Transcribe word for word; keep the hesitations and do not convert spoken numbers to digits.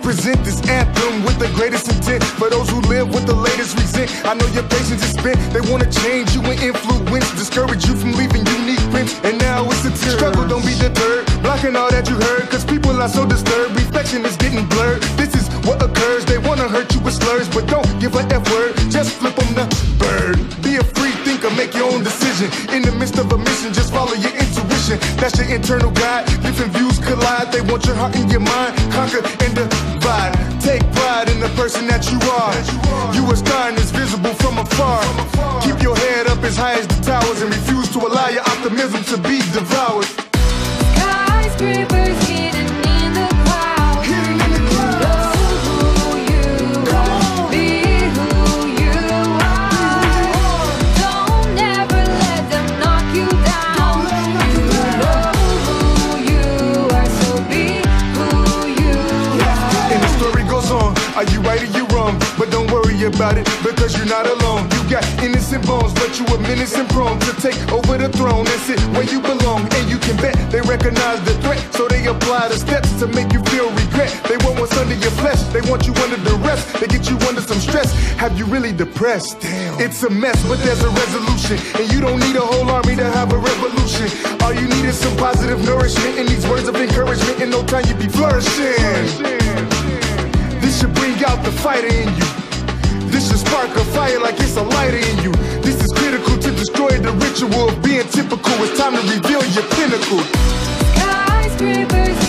present this anthem with the greatest intent for those who live with the latest resent. I know your patience is spent. They wanna change you and influence, discourage you from leaving unique prints. And now it's a tear. Struggle, don't be deterred, blocking all that you heard, cause people are so disturbed. Reflection is getting blurred. This is what occurs. They wanna hurt you with slurs, but don't give a F word. Just flip them the bird. Be a free thinker, make your own decision. In the midst of a mission, just follow your intuition. That's your internal guide. Different views collide. They want your heart and your mind conquer and divide. Take pride in the person that you are. You a star and is visible from afar. Keep your head up as high as the towers and refuse to allow your optimism to be devoured. Skyscrapers hidden in the clouds. Hidden in the clouds. Know who you are. Be who you are. Don't ever let them knock you down. You know who you are, so be who you are. And the story goes on. Are you right or you wrong? But don't worry about it, because you're not alone. You got innocent bones, but you are menacing prone to take over the throne and sit where you belong. And you can bet they recognize the threat, so they apply the steps to make you feel regret. They want what's under your flesh, they want you under duress. They get you under some stress. Have you really depressed? Damn. It's a mess, but there's a resolution. And you don't need a whole army to have a revolution. All you need is some positive nourishment and these words of encouragement. In no time you be flourishing. This should bring out the fighter in you. This should spark a fire like it's a lighter in you. This is critical to destroy the ritual of being typical. It's time to reveal your pinnacle. Skyscrapers